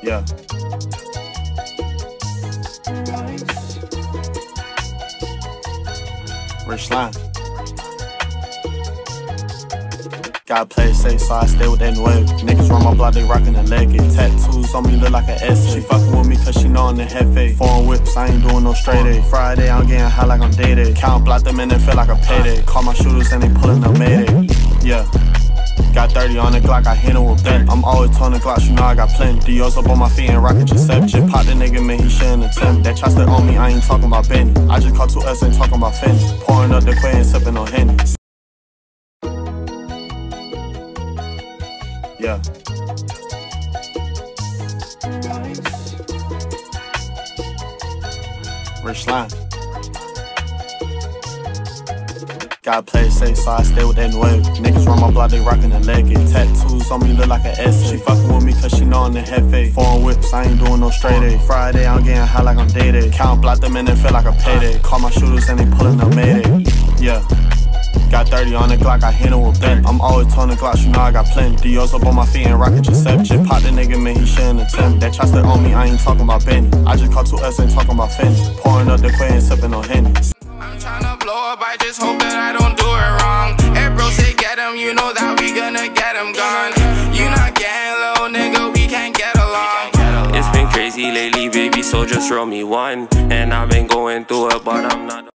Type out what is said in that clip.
Yeah. Rich line. Gotta play it safe, so I stay with that wave. Niggas run my block, they rockin' the leg. Tattoos on me look like an S. She fucking with me cause she know I'm the hefe. Foreign whips, I ain't doing no straight A. Friday, I'm getting high like I'm day-day. Count block them in and feel like a payday. Call my shooters and they pullin' up Mayday. Yeah. Got 30 on the Glock, I hit him with bent. I'm always toning Glocks, you know I got plenty. Dios up on my feet and rockin' Giuseppe. Just pop the nigga, man, he shouldn't attempt. That chopstick on me, I ain't talking about Benny. I just caught 2S and talking about Fendi. Pouring up the quay and sippin' on Henny. Yeah. Rich line. Gotta play it safe, so I stay with that wave. Niggas run my block, they rockin' the leg. Tattoos on me look like an S. She fucking with me cause she know I'm the hefe. Foreign whips, I ain't doing no straight A. Friday, I'm getting high like I'm day-day. Count block them in and feel like a payday. Call my shooters and they pullin' up Mayday. Yeah. Got 30 on the Glock, I hit him with bent. I'm always toning Glocks, you know I got plenty. Dios up on my feet and rockin' Giuseppe. Just pop the nigga, man, he shouldn't attempt. That chopstick on me, I ain't talking about Benny. I just caught 2S and talking about Fendi. Pouring up the quay and sippin' on Henny. I'm tryna blow up, I just hope that I don't do it wrong. Hey bro, say get him, you know that we gonna get him gone. You not getting low, nigga, we can't get along. It's been crazy lately, baby, so just roll me one. And I've been going through it, but I'm not